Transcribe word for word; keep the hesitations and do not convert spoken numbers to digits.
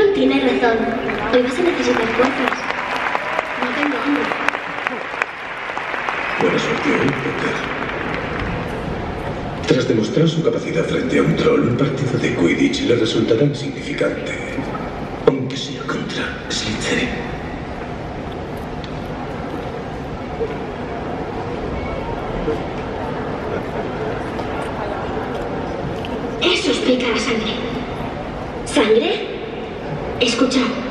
Tienes razón. Hoy vas a necesitar fuerzas. No tengo hambre. Buena suerte hoy, Potter. Tras demostrar su capacidad frente a un troll, un partido de Quidditch le resultará insignificante. Aunque sea contra Slytherin. Eso explica la sangre. ¿Sangre? Escuchad.